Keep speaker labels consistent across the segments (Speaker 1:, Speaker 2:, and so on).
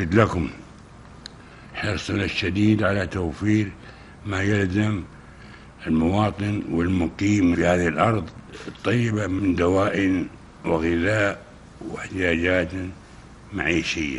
Speaker 1: نؤكد لكم حرصنا الشديد على توفير ما يلزم المواطن والمقيم في هذه الأرض الطيبة من دواء وغذاء واحتياجات معيشية.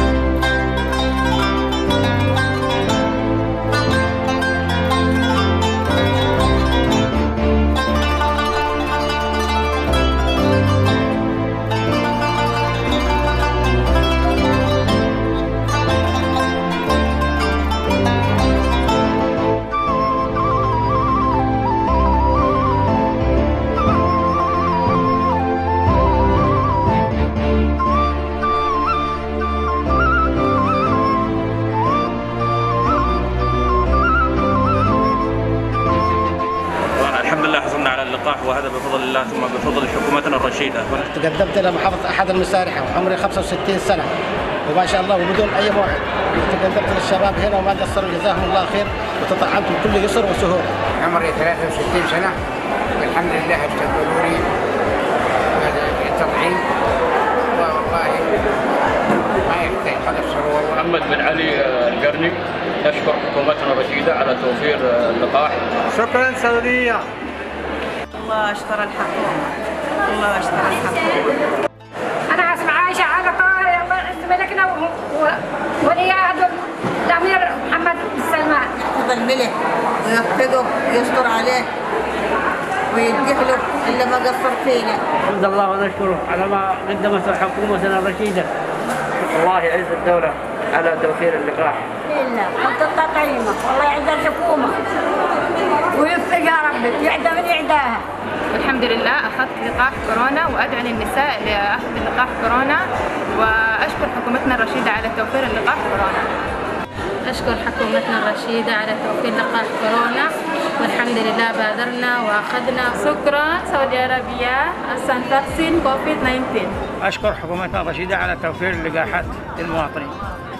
Speaker 2: الحمد لله حصلنا على اللقاح، وهذا بفضل الله ثم بفضل حكومتنا الرشيدة.
Speaker 3: تقدمت لمحافظة أحد المسارحة وعمري 65 سنة وما شاء الله وبدون أي موعد. تقدمت للشباب هنا وما قصروا جزاهم الله خير وتطعمت بكل يسر وسهولة.
Speaker 4: عمري 63 سنة والحمد لله استقبلوا لي هذا التطعيم والله ما يحتاج خلاص.
Speaker 5: محمد بن علي القرني نشكر حكومتنا الرشيدة على توفير اللقاح.
Speaker 6: شكرا سعودية.
Speaker 7: الله اشكر الحكومة، الله اشكر الحكومة.
Speaker 8: أنا اسمي عائشة على طارق، الله يسلم لكنا ولي عهد الأمير محمد بن سلمان.
Speaker 7: يحفظ الملك ويوفقه ويستر عليه ويديه له اللي ما قصر فينا.
Speaker 6: الحمد لله ونشكره على ما قدمته حكومتنا الرشيدة. الله يعز الدولة على توفير اللقاح.
Speaker 8: إلا أنت التطعيمة، والله يعز الحكومة ويوفقها ربي يعدى من يعداها.
Speaker 9: الحمد لله أخذت لقاح كورونا وأدعو للنساء لأخذ لقاح كورونا، وأشكر حكومتنا الرشيدة على توفير اللقاح كورونا.
Speaker 10: أشكر حكومتنا الرشيدة على توفير لقاح كورونا، والحمد لله بادرنا وأخذنا.
Speaker 9: شكرا سعودي عربية عشان فاكسين كوفيد 19.
Speaker 6: أشكر حكومتنا الرشيدة على توفير اللقاحات للمواطنين.